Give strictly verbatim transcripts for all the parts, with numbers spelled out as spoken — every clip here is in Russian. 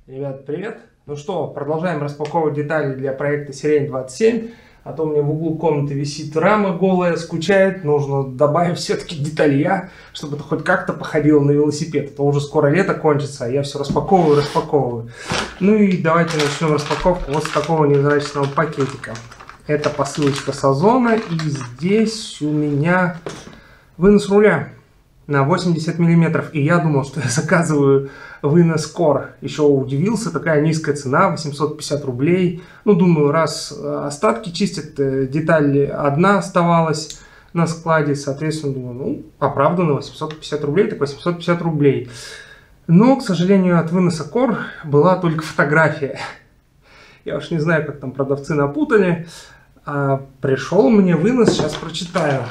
Ребят, привет! Ну что, продолжаем распаковывать детали для проекта Сирень двадцать семь. А то у меня в углу комнаты висит рама голая, скучает. Нужно добавить все-таки деталья, чтобы это хоть как-то походило на велосипед. Это уже скоро лето кончится, а я все распаковываю, распаковываю. Ну и давайте начнем распаковку вот с такого невзрачного пакетика. Это посылочка с Озона, и здесь у меня вынос руля на восемьдесят миллиметров. И я думал, что я заказываю вынос Кор. Еще удивился, такая низкая цена, восемьсот пятьдесят рублей. Ну, думаю, раз остатки чистят, деталь одна оставалась на складе, соответственно, думаю, ну, оправданно, восемьсот пятьдесят рублей, так восемьсот пятьдесят рублей. Но, к сожалению, от выноса Кор была только фотография. Я уж не знаю, как там продавцы напутали. А пришел мне вынос, сейчас прочитаю.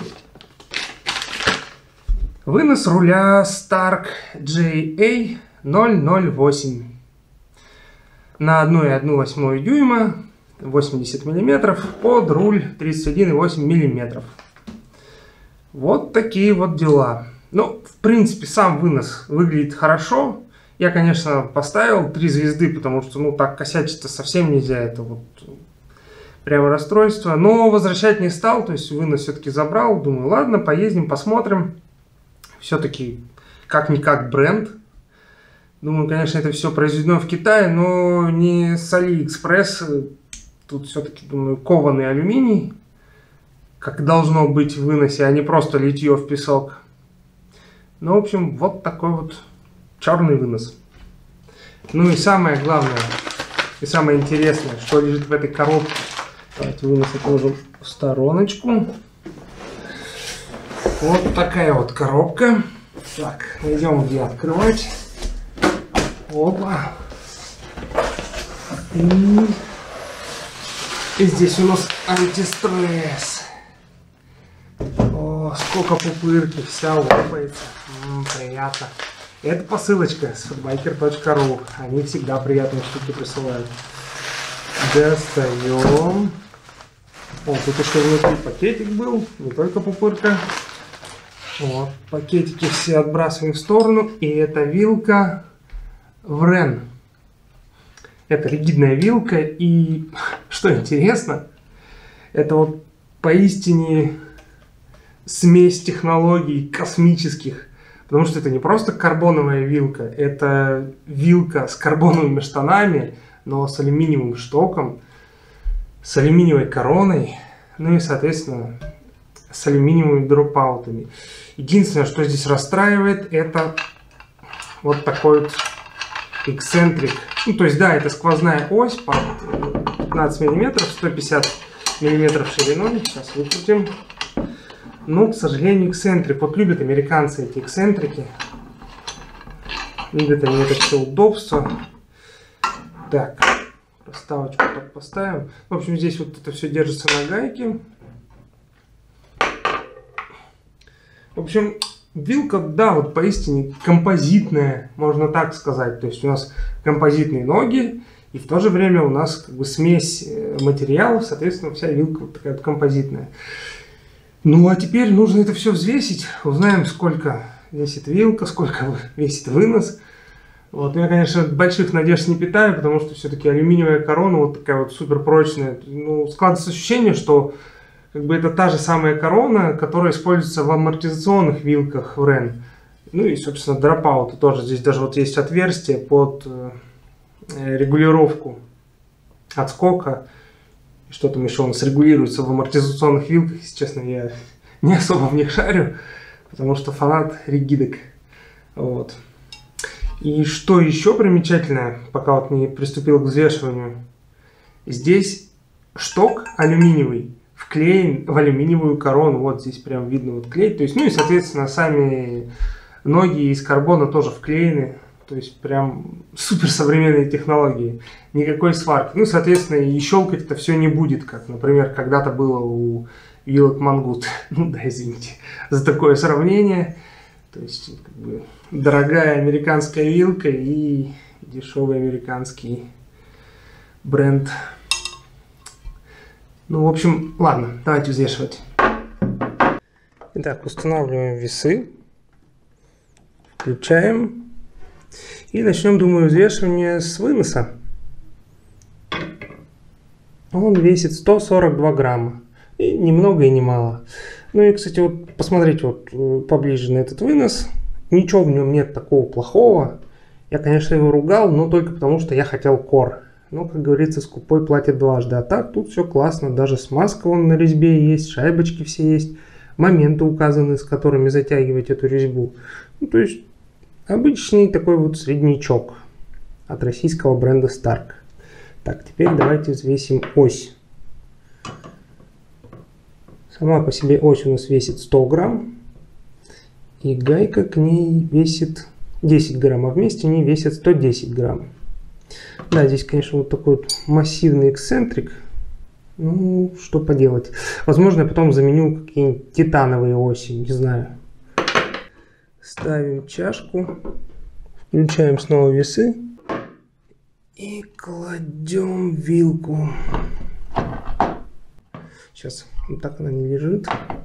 Вынос руля Stark джей эй ноль ноль восемь на одна и одна восьмая дюйма, восемьдесят миллиметров, под руль тридцать один и восемь миллиметров. Вот такие вот дела. Ну, в принципе, сам вынос выглядит хорошо. Я, конечно, поставил три звезды, потому что, ну, так косячить-то совсем нельзя. Это вот прямо расстройство. Но возвращать не стал, то есть вынос все-таки забрал. Думаю, ладно, поездим, посмотрим. Все-таки как-никак бренд. Думаю, конечно, это все произведено в Китае, но не с Алиэкспресс. Тут все-таки, думаю, кованый алюминий, как должно быть в выносе, а не просто литье в песок. Ну, в общем, вот такой вот черный вынос. Ну и самое главное, и самое интересное, что лежит в этой коробке. Давайте вынос отложим в стороночку. Вот такая вот коробка. Так, найдем, где открывать. Опа. И, и здесь у нас антистресс. О, сколько пупырки, вся лопается. М-м, приятно. Это посылочка с футбайкер точка ру. Они всегда приятные штуки присылают. Достаем. О, тут еще внутри пакетик был, не только пупырка. Вот, пакетики все отбрасываем в сторону. И это вилка Врен. Это ригидная вилка. И что интересно, это вот поистине смесь технологий космических. Потому что это не просто карбоновая вилка, это вилка с карбоновыми штанами, но с алюминиевым штоком, с алюминиевой короной, ну и, соответственно, с алюминиевыми дропаутами. Единственное, что здесь расстраивает, это вот такой вот эксцентрик. Ну, то есть, да, это сквозная ось по пятнадцать миллиметров, сто пятьдесят миллиметров шириной. Сейчас выкрутим. Но, к сожалению, эксцентрик. Вот любят американцы эти эксцентрики. Любят они это все удобство. Так, проставочку так поставим. В общем, здесь вот это все держится на гайке. В общем, вилка, да, вот поистине композитная, можно так сказать. То есть у нас композитные ноги, и в то же время у нас как бы смесь материалов, соответственно, вся вилка вот такая вот композитная. Ну, а теперь нужно это все взвесить. Узнаем, сколько весит вилка, сколько весит вынос. Вот, я, конечно, больших надежд не питаю, потому что все-таки алюминиевая корона вот такая вот супер прочная. Ну, складывается ощущение, что как бы это та же самая корона, которая используется в амортизационных вилках Врен. Ну и, собственно, дропауты тоже. Здесь даже вот есть отверстие под э, регулировку отскока. Что там еще у нас регулируется в амортизационных вилках, если честно, я не особо в них шарю, потому что фанат ригидок. Вот. И что еще примечательное, пока вот не приступил к взвешиванию, здесь шток алюминиевый вклеен в алюминиевую корону. Вот здесь прям видно вот клей. То есть, ну и, соответственно, сами ноги из карбона тоже вклеены. То есть, прям супер современные технологии. Никакой сварки. Ну, соответственно, и щелкать это все не будет, как, например, когда-то было у вилок Мангут. Ну, да, извините за такое сравнение. То есть, как бы, дорогая американская вилка и дешевый американский бренд. Ну, в общем, ладно, давайте взвешивать. Итак, устанавливаем весы. Включаем. И начнем, думаю, взвешивание с выноса. Он весит сто сорок два грамма. И ни много и ни мало. Ну и, кстати, вот посмотрите вот поближе на этот вынос. Ничего в нем нет такого плохого. Я, конечно, его ругал, но только потому, что я хотел кор. Но, как говорится, скупой платит дважды. А так тут все классно. Даже смазка вон на резьбе есть, шайбочки все есть. Моменты указаны, с которыми затягивать эту резьбу. Ну, то есть обычный такой вот среднячок от российского бренда Stark. Так, теперь давайте взвесим ось. Сама по себе ось у нас весит сто грамм. И гайка к ней весит десять грамм, а вместе они весят сто десять грамм. Да, здесь, конечно, вот такой вот массивный эксцентрик. Ну, что поделать. Возможно, я потом заменю какие-нибудь титановые оси, не знаю. Ставим чашку. Включаем снова весы. И кладем вилку. Сейчас, вот так она не лежит.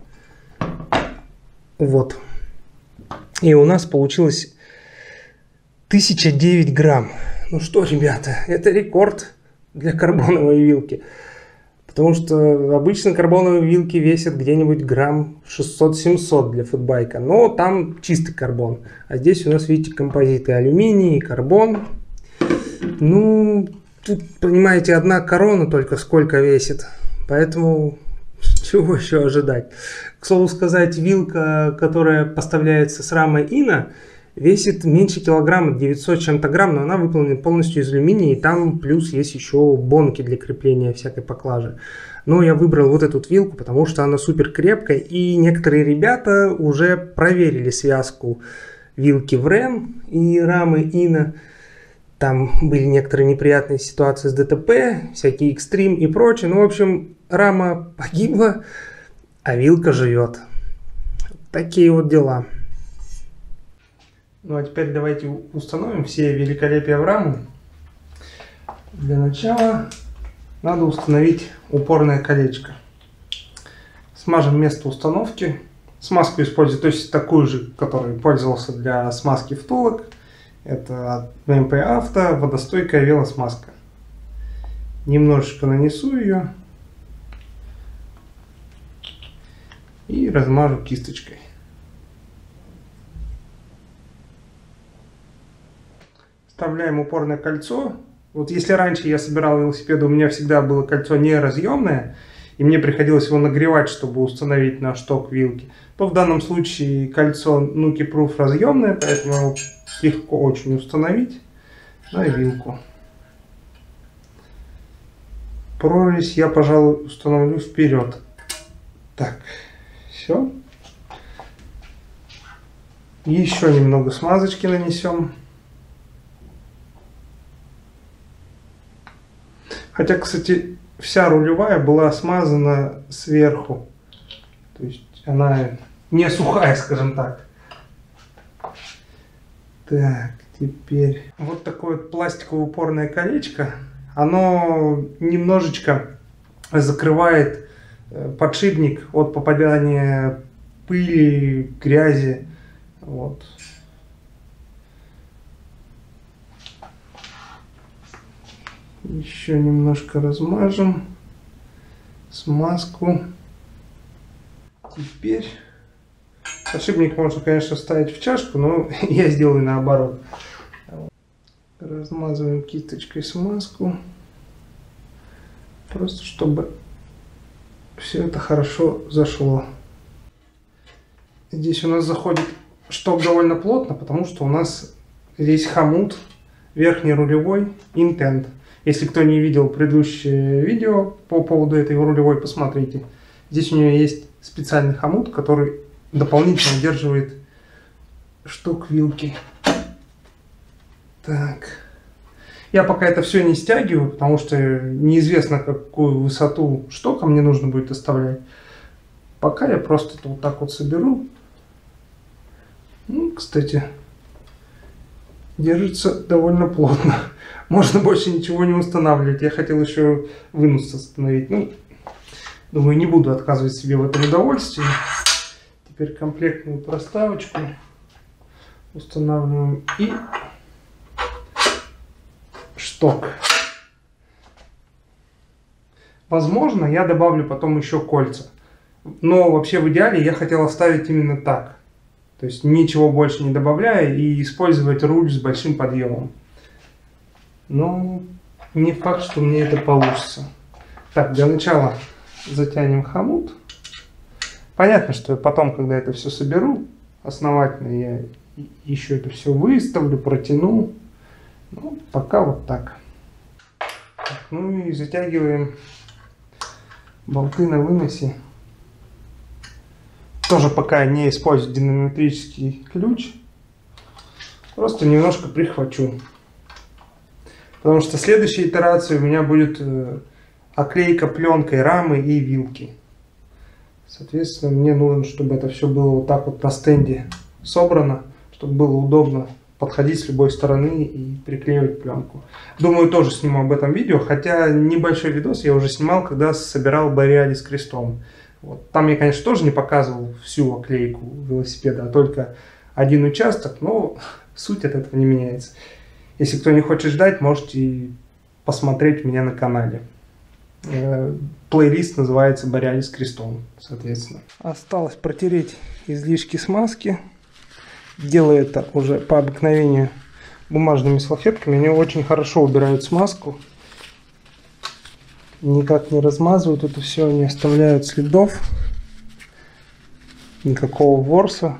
Вот. И у нас получилось тысяча девять грамм. Ну что, ребята, это рекорд для карбоновой вилки. Потому что обычно карбоновые вилки весят где-нибудь грамм шестьсот-семьсот для фудбайка. Но там чистый карбон. А здесь у нас, видите, композиты алюминий и карбон. Ну, тут, понимаете, одна корона только сколько весит. Поэтому чего еще ожидать? К слову сказать, вилка, которая поставляется с рамой Ина, весит меньше килограмма, девятьсот чем-то грамм, но она выполнена полностью из алюминия, и там плюс есть еще бонки для крепления всякой поклажи. Но я выбрал вот эту вилку, потому что она супер крепкая, и некоторые ребята уже проверили связку вилки в рэм и рамы Ина. Там были некоторые неприятные ситуации с ДТП, всякие экстрим и прочее. Ну, в общем, рама погибла, а вилка живет. Такие вот дела. Ну а теперь давайте установим все великолепия в раму. Для начала надо установить упорное колечко. Смажем место установки. Смазку использую точно такую же, которой пользовался для смазки втулок. Это от бэ эм пэ Авто, водостойкая велосмазка. Немножечко нанесу ее и размажу кисточкой. Вставляем упорное кольцо. Вот если раньше я собирал велосипеды, у меня всегда было кольцо неразъемное, и мне приходилось его нагревать, чтобы установить на шток вилки, то в данном случае кольцо Nuki Proof разъемное, поэтому его легко очень установить на вилку. Прорезь я, пожалуй, установлю вперед. Так, все. Еще немного смазочки нанесем. Хотя, кстати, вся рулевая была смазана сверху. То есть она не сухая, скажем так. Так, теперь вот такое вот пластиковое упорное колечко. Оно немножечко закрывает подшипник от попадания пыли, грязи. Вот. Еще немножко размажем смазку. Теперь подшипник можно, конечно, ставить в чашку, но я сделаю наоборот. Размазываем кисточкой смазку, просто чтобы все это хорошо зашло. Здесь у нас заходит шток довольно плотно, потому что у нас здесь хомут верхний рулевой Intent. Если кто не видел предыдущее видео по поводу этой рулевой, посмотрите. Здесь у нее есть специальный хомут, который дополнительно удерживает шток вилки. Так. Я пока это все не стягиваю, потому что неизвестно, какую высоту штока мне нужно будет оставлять. Пока я просто это вот так вот соберу. Ну, кстати, держится довольно плотно. Можно больше ничего не устанавливать. Я хотел еще вынос установить. Ну, думаю, не буду отказывать себе в этом удовольствии. Теперь комплектную проставочку устанавливаем и сток. Возможно, я добавлю потом еще кольца. Но вообще в идеале я хотел оставить именно так. То есть ничего больше не добавляя и использовать руль с большим подъемом. Но не факт, что мне это получится. Так, для начала затянем хомут. Понятно, что потом, когда это все соберу, основательно я еще это все выставлю, протяну. Ну, пока вот так. Так. Ну и затягиваем болты на выносе. Тоже пока не использую динамометрический ключ. Просто немножко прихвачу. Потому что следующая итерация у меня будет оклейка пленкой рамы и вилки. Соответственно, мне нужно, чтобы это все было вот так вот на стенде собрано, чтобы было удобно подходить с любой стороны и приклеивать пленку. Думаю, тоже сниму об этом видео, хотя небольшой видос я уже снимал, когда собирал Borealis крестом. Вот. Там я, конечно, тоже не показывал всю оклейку велосипеда, а только один участок, но суть от этого не меняется. Если кто не хочет ждать, можете посмотреть у меня на канале. Плейлист называется Borealis крестом, соответственно. Осталось протереть излишки смазки. Делаю это уже по обыкновению бумажными салфетками. Они очень хорошо убирают смазку. Никак не размазывают это все, не оставляют следов. Никакого ворса.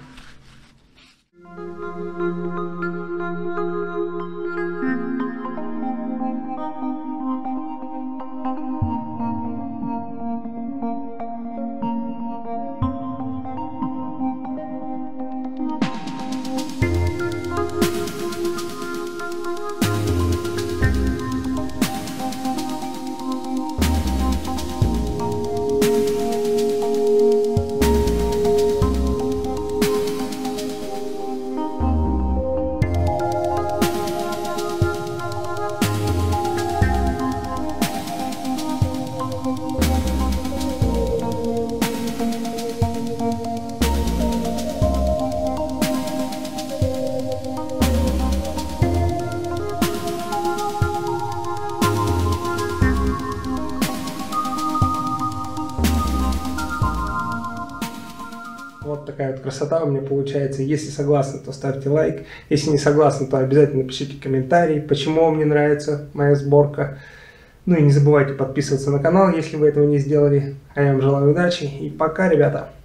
Вот такая вот красота у меня получается. Если согласны, то ставьте лайк. Если не согласны, то обязательно пишите комментарий, почему вам не нравится моя сборка. Ну и не забывайте подписываться на канал, если вы этого не сделали. А я вам желаю удачи и пока, ребята!